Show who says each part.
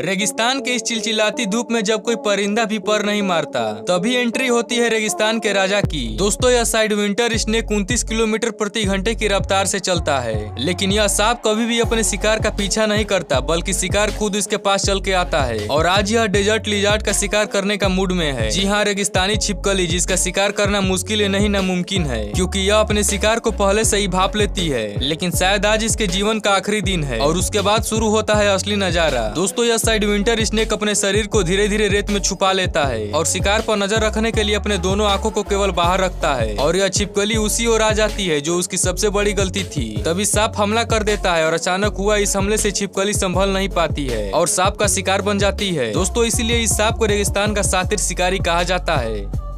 Speaker 1: रेगिस्तान के इस चिलचिलाती धूप में जब कोई परिंदा भी पर नहीं मारता तभी एंट्री होती है रेगिस्तान के राजा की। दोस्तों यह साइड विंटर स्नेक 29 किलोमीटर प्रति घंटे की रफ्तार से चलता है, लेकिन यह सांप कभी भी अपने शिकार का पीछा नहीं करता बल्कि शिकार खुद इसके पास चल के आता है। और आज यह डेजर्ट लिजार्ड का शिकार करने का मूड में है। जी हाँ, रेगिस्तानी छिपकली जिसका शिकार करना मुश्किल नहीं नामुमकिन है, क्योंकि यह अपने शिकार को पहले से ही भाप लेती है। लेकिन शायद आज इसके जीवन का आखिरी दिन है और उसके बाद शुरू होता है असली नजारा। दोस्तों यह साइड विंटर स्नेक अपने शरीर को धीरे धीरे रेत में छुपा लेता है और शिकार पर नजर रखने के लिए अपने दोनों आंखों को केवल बाहर रखता है। और यह छिपकली उसी ओर आ जाती है जो उसकी सबसे बड़ी गलती थी। तभी सांप हमला कर देता है और अचानक हुआ इस हमले से छिपकली संभल नहीं पाती है और सांप का शिकार बन जाती है। दोस्तों इसीलिए इस सांप को रेगिस्तान का शातिर शिकारी कहा जाता है।